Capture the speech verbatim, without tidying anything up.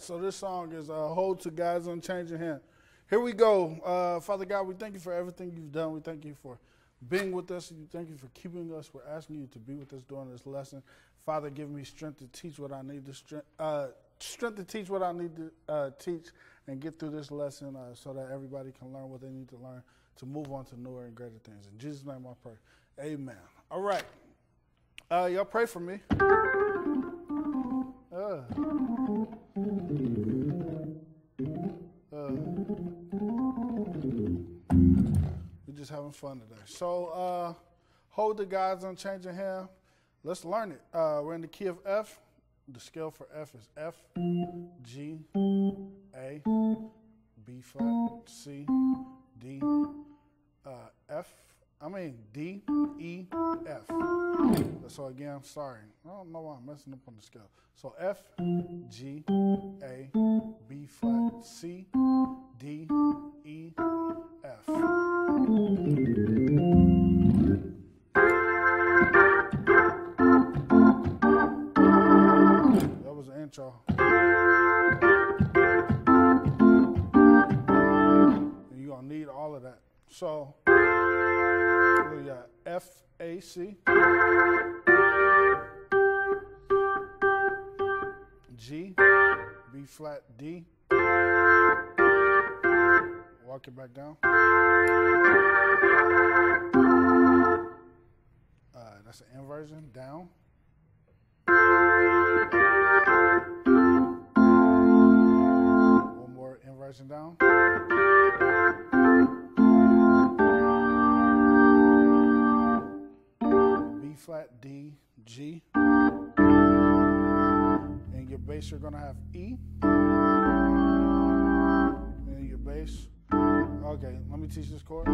so this song is uh, Hold to God's Unchanging Hand. Here we go. Uh, Father God, we thank you for everything you've done. We thank you for being with us. We thank you for keeping us. We're asking you to be with us during this lesson. Father, give me strength to teach what I need to strength, uh, strength to teach what I need to uh, teach and get through this lesson uh, so that everybody can learn what they need to learn to move on to newer and greater things. In Jesus' name I pray. Amen. All right. Uh, y'all pray for me. Uh. Uh. We're just having fun today. So, uh, hold the God's unchanging hand. Let's learn it. Uh, we're in the key of F. The scale for F is F, G, A, B flat, C, D, uh, F. I mean D, E, F. So again, I'm sorry. I don't know why I'm messing up on the scale. So F, G, A, B flat, C, D, E, F. That was an intro. And you're gonna need all of that. So we got F, A, C, G, B flat, D. Walk it back down. Uh, that's an inversion, down. One more inversion down. B flat, D, G. And your bass, you're gonna have E. And your bass. Okay, let me teach this chord.